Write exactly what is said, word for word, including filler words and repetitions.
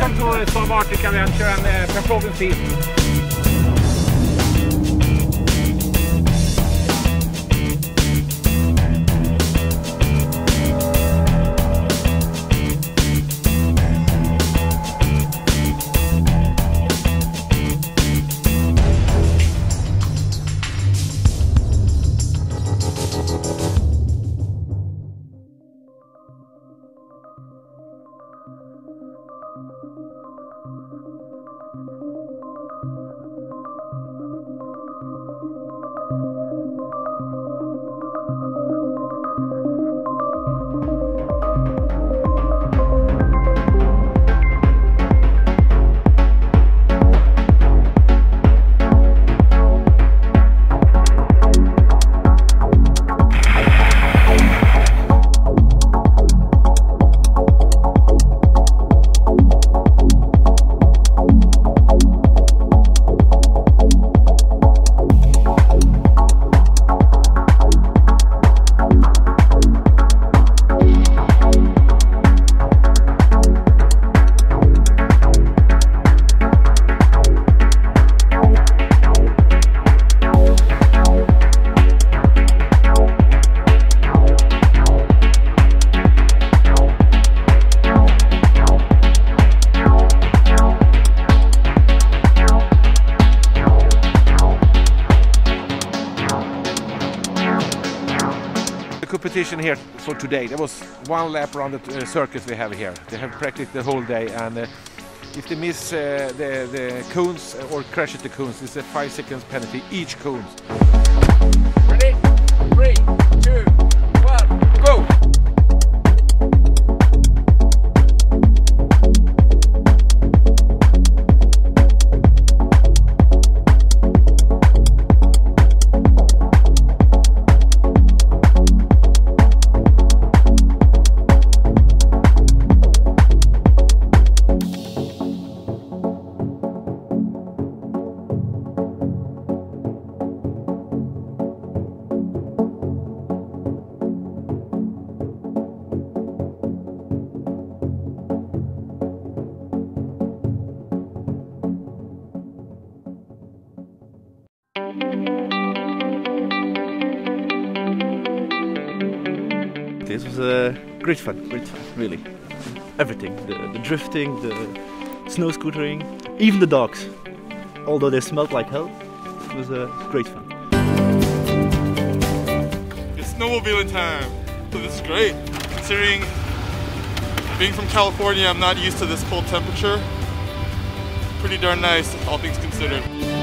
welcome to Saab Arctic Adventure and uh, Performance Team. Competition here for today. There was one lap around the uh, circuit we have here. They have practiced the whole day, and uh, if they miss uh, the, the cones or crash at the cones, it's a five seconds penalty each cone. Ready? Three, two, one, go! This was a uh, great fun, great fun, really. Everything, the, the drifting, the snow scootering, even the dogs. Although they smelled like hell, it was uh, great fun. It's snowmobiling time, so this is great. Considering being from California, I'm not used to this cold temperature. Pretty darn nice, all things considered.